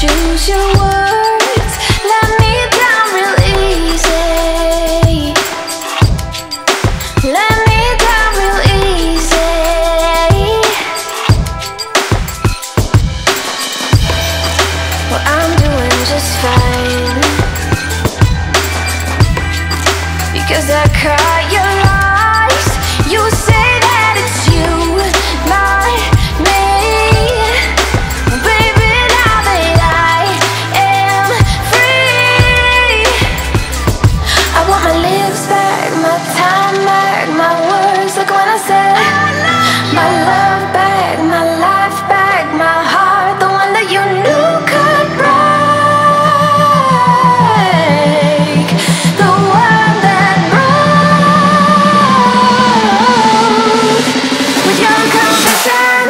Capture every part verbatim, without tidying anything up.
choose your words. Let me down real easy. Let me down real easy. Well, I'm doing just fine, because I caught your lies. You say that it's you, not me. Baby, now that I am free, I want my lips back, my time back, my words like when I said my love back, my life back, my heart, the one that you knew could break, the one that broke with your confession.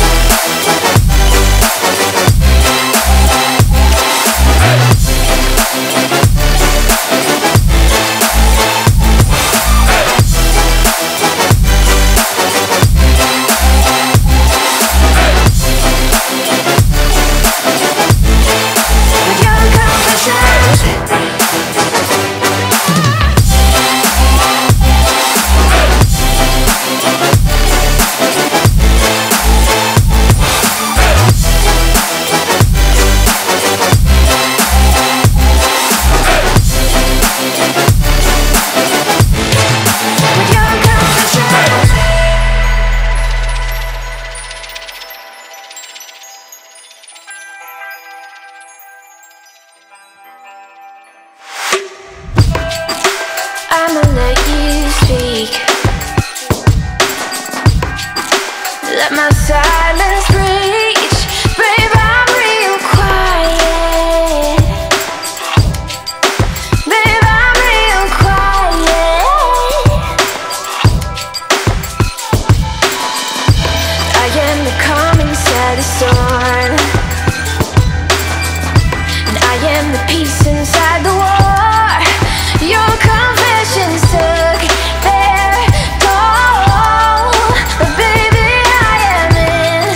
With your I'ma let you speak. Let my silence reach. Babe, I'm real quiet. Babe, I'm real quiet. I am the calm inside the storm, and I am the peace inside the war. Your confessions took their toll, but baby, I am in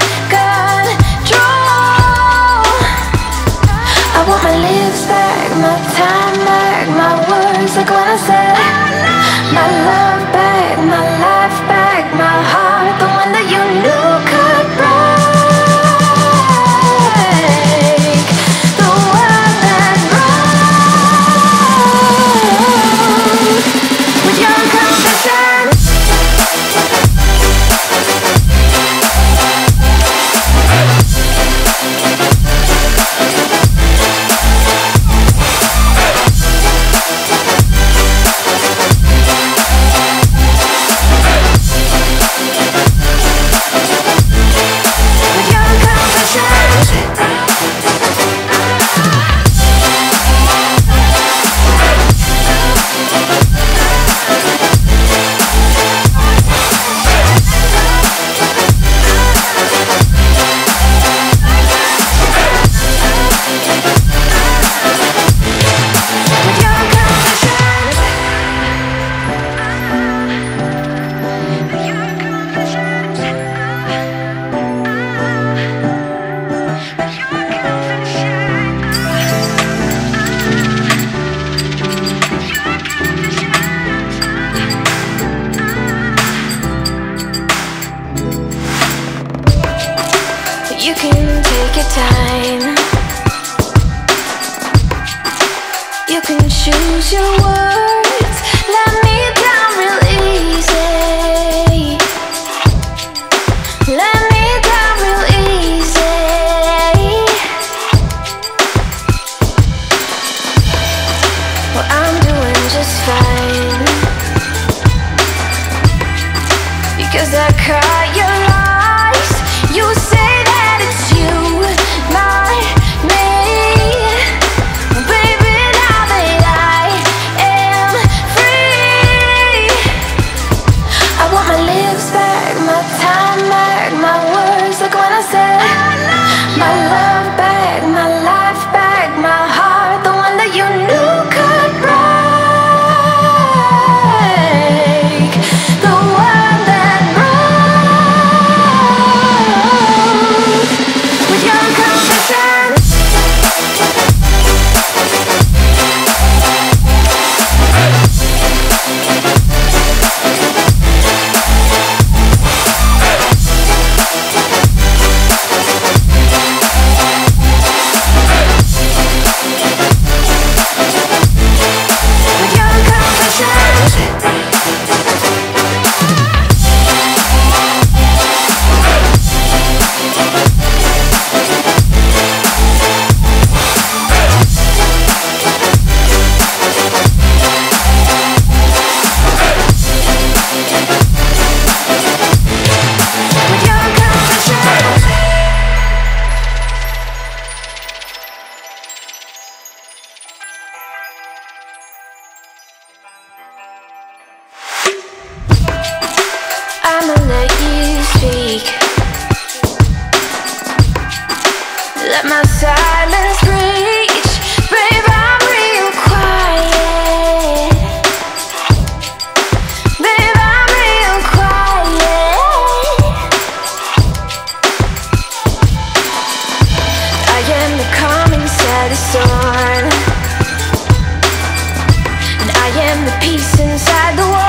control. I want my lips back, my time back, my words like when I said my love back, my life back, my heart, the one that you knew could break, the one that broke with your confession. With your You can take your time. You can choose your words. Let me down real easy. Let me down real easy. Well, I'm doing just fine, because I caught your lies. You say that it's you, not me. Baby, now that I am let my silence reach. Babe, I'm real quiet. Babe, I'm real quiet. I am the calm inside the storm, and I am the peace inside the war.